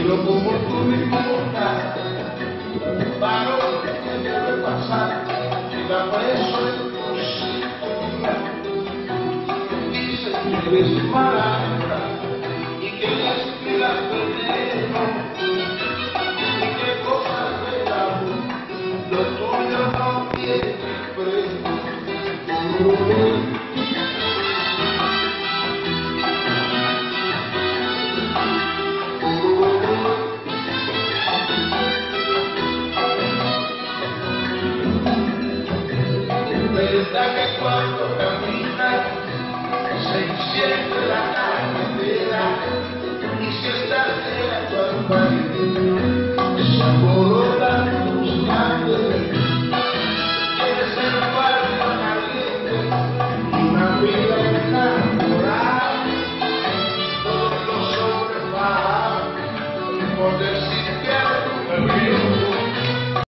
loco por tu mismo voluntad, paro que debe pasar, queda preso en tu sintonía. Dice que eres maraca y que respiras veneno, y que cosas del amor, lo tuyo no tiene freno. Verdad que cuando caminas se enciende la carretera y si estás llegando al país se alborotan buscando quieres ser barrio caliente y una vida enamorada. Todos los hombres bajan por decir